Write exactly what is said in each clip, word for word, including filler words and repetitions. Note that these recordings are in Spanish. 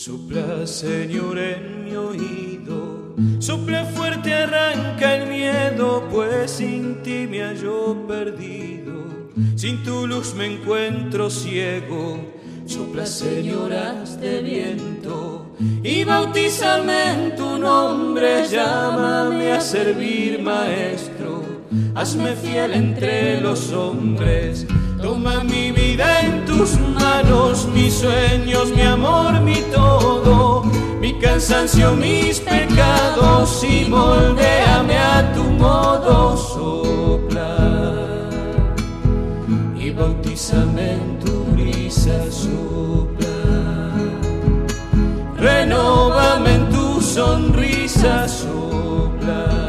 Sopla, Señor, en mi oído, sopla fuerte, arranca el miedo, pues sin ti me hallo perdido, sin tu luz me encuentro ciego. Sopla, Señor, haz de viento y bautízame en tu nombre, llámame a servir, Maestro, hazme fiel entre los hombres. Toma mi vida en tus manos, mis sueños, mi amor, mi todo, mi cansancio, mis pecados, y moldéame a tu modo. Sopla y bautízame en tu brisa, sopla, renóvame en tu sonrisa, sopla.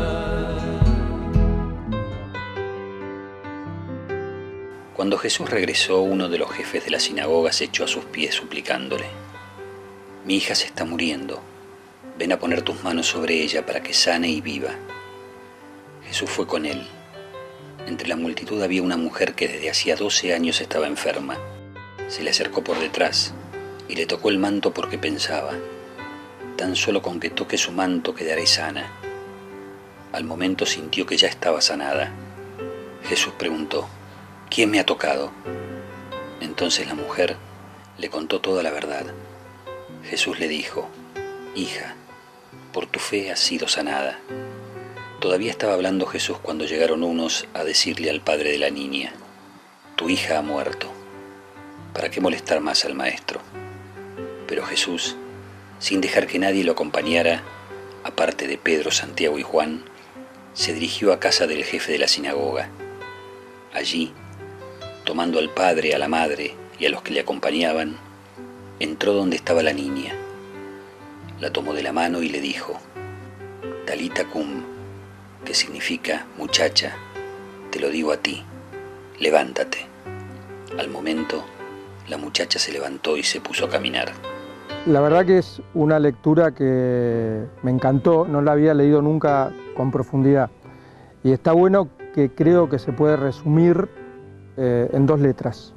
Cuando Jesús regresó, uno de los jefes de la sinagoga se echó a sus pies suplicándole: «Mi hija se está muriendo, ven a poner tus manos sobre ella para que sane y viva». Jesús fue con él. Entre la multitud había una mujer que desde hacía doce años estaba enferma. Se le acercó por detrás y le tocó el manto porque pensaba: «Tan solo con que toque su manto quedaré sana». Al momento sintió que ya estaba sanada. Jesús preguntó: «¿Quién me ha tocado?». Entonces la mujer le contó toda la verdad. Jesús le dijo: «Hija, por tu fe has sido sanada». Todavía estaba hablando Jesús cuando llegaron unos a decirle al padre de la niña: «Tu hija ha muerto. ¿Para qué molestar más al maestro?». Pero Jesús, sin dejar que nadie lo acompañara, aparte de Pedro, Santiago y Juan, se dirigió a casa del jefe de la sinagoga. Allí, tomando al padre, a la madre y a los que le acompañaban, entró donde estaba la niña. La tomó de la mano y le dijo: «Talita cum», que significa: «Muchacha, te lo digo a ti, levántate». Al momento, la muchacha se levantó y se puso a caminar. La verdad que es una lectura que me encantó, no la había leído nunca con profundidad. Y está bueno que creo que se puede resumir eh, en dos letras,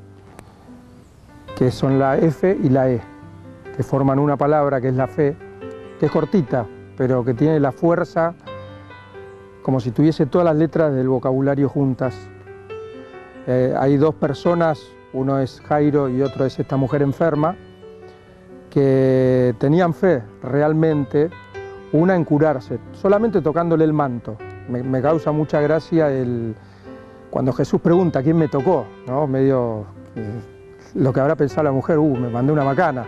que son la F y la E, que forman una palabra que es la fe, que es cortita, pero que tiene la fuerza como si tuviese todas las letras del vocabulario juntas. Eh, hay dos personas, uno es Jairo y otro es esta mujer enferma, que tenían fe realmente, una en curarse, solamente tocándole el manto. Me, me causa mucha gracia el, cuando Jesús pregunta quién me tocó, ¿no? Medio eh, lo que habrá pensado la mujer: uh, me mandé una macana.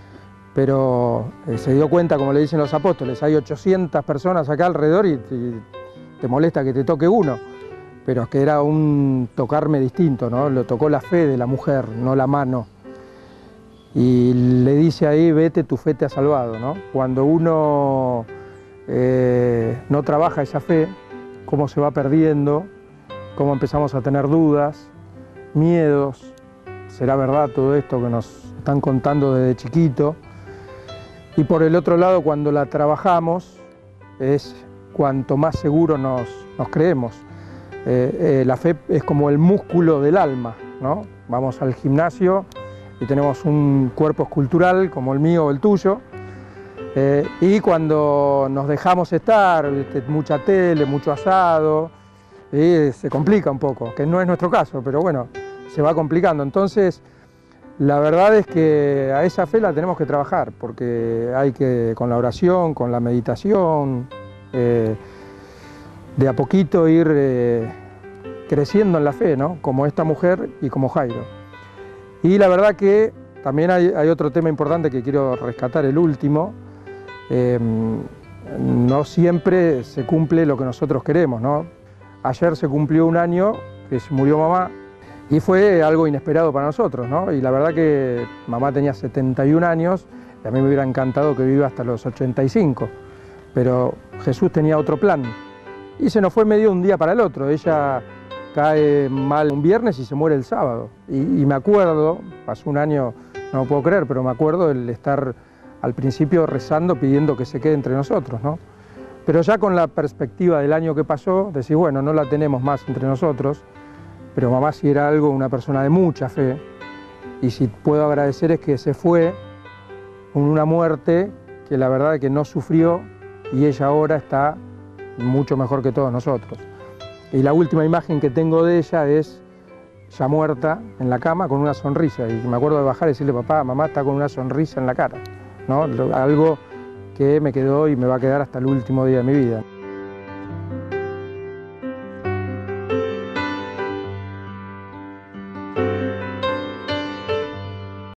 Pero eh, se dio cuenta, como le dicen los apóstoles, hay ochocientas personas acá alrededor y, y te molesta que te toque uno. Pero es que era un tocarme distinto, ¿no? Lo tocó la fe de la mujer, no la mano. Y le dice ahí: vete, tu fe te ha salvado, ¿no? Cuando uno eh, no trabaja esa fe, cómo se va perdiendo, cómo empezamos a tener dudas, miedos. ¿Será verdad todo esto que nos están contando desde chiquito? Y por el otro lado, cuando la trabajamos, es cuanto más seguro nos, nos creemos. Eh, eh, la fe es como el músculo del alma, ¿no? Vamos al gimnasio y tenemos un cuerpo escultural como el mío o el tuyo, eh, y cuando nos dejamos estar, ¿viste? Mucha tele, mucho asado, y se complica un poco, que no es nuestro caso, pero bueno, se va complicando. Entonces, la verdad es que a esa fe la tenemos que trabajar, porque hay que, con la oración, con la meditación, eh, de a poquito ir eh, creciendo en la fe, ¿no? Como esta mujer y como Jairo. Y la verdad que también hay, hay otro tema importante que quiero rescatar, el último. Eh, no siempre se cumple lo que nosotros queremos, ¿no? Ayer se cumplió un año que se murió mamá y fue algo inesperado para nosotros, ¿no? Y la verdad que mamá tenía setenta y un años y a mí me hubiera encantado que viva hasta los ochenta y cinco, pero Jesús tenía otro plan y se nos fue medio un día para el otro. Ella cae mal un viernes y se muere el sábado. Y, y me acuerdo, pasó un año, no lo puedo creer, pero me acuerdo el estar al principio rezando, pidiendo que se quede entre nosotros, ¿no? Pero ya con la perspectiva del año que pasó, decís, bueno, no la tenemos más entre nosotros, pero mamá sí era algo, una persona de mucha fe, y si puedo agradecer es que se fue con una muerte que la verdad es que no sufrió y ella ahora está mucho mejor que todos nosotros. Y la última imagen que tengo de ella es ya muerta en la cama con una sonrisa. Y me acuerdo de bajar y decirle, papá, mamá está con una sonrisa en la cara, ¿no? Algo que me quedó y me va a quedar hasta el último día de mi vida.